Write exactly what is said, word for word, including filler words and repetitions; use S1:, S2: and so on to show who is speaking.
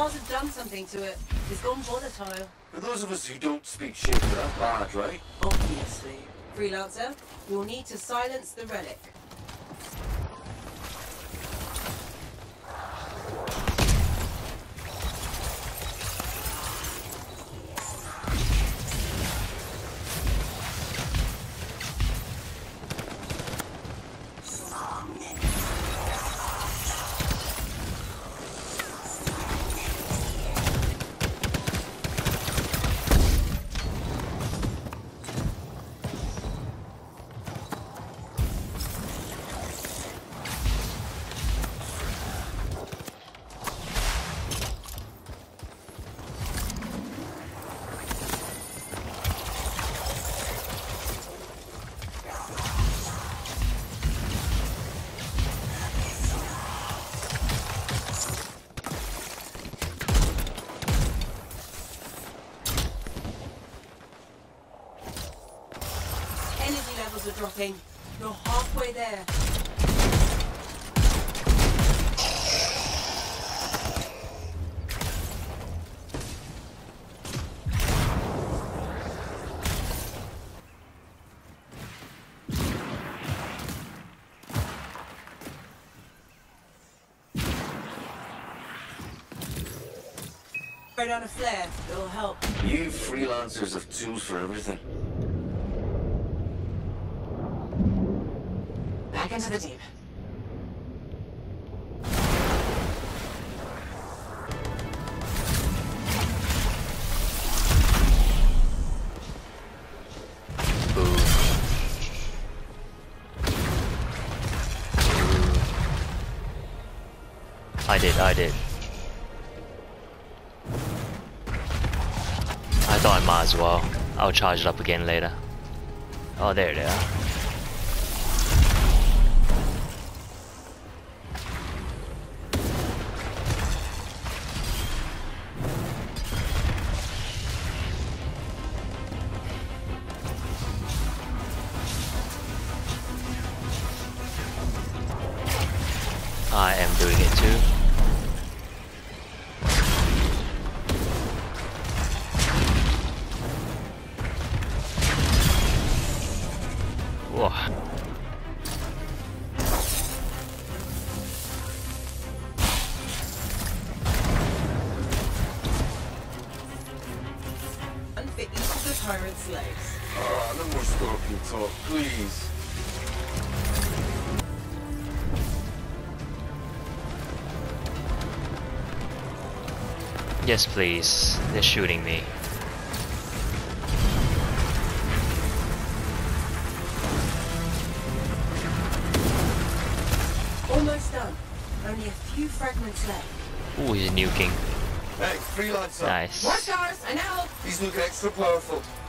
S1: Stars have done something to it. It's gone volatile.
S2: For those of us who don't speak shit, that's bad, right?
S1: Obviously. Freelancer, you'll need to silence the relic. Energy levels are dropping. You're halfway there. Throw down a flare. It'll help.
S2: You freelancers have tools for everything.
S1: Back into the deep.
S3: I did, I did. I thought I might as well. I'll charge it up again later. Oh, there they are. I am doing it too. Whoa.
S1: And for each of the tyrant's legs.
S2: Oh, no more scorpion talk, please.
S3: Yes, please. They're shooting me.
S1: Almost done. Only a few fragments left.
S3: Ooh, he's nuking.
S2: Hey, freelancer.
S3: Nice.
S1: More stars, I know.
S2: These look extra powerful.